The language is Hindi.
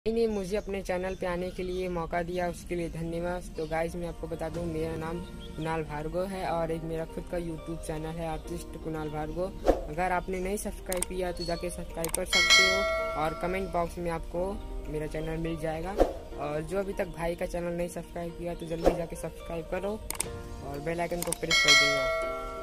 ने मुझे अपने चैनल पे आने के लिए मौका दिया, उसके लिए धन्यवाद। तो गाइस मैं आपको बता दूं, मेरा नाम कुणाल भार्गव है और एक मेरा खुद का यूट्यूब चैनल है आर्टिस्ट कुणाल भार्गव। अगर आपने नहीं सब्सक्राइब किया तो जाके सब्सक्राइब कर सकते हो और कमेंट बॉक्स में आपको मेरा चैनल मिल जाएगा। और जो अभी तक भाई का चैनल नहीं सब्सक्राइब किया तो जल्दी जाके सब्सक्राइब करो और बेल आइकन को प्रेस कर देना।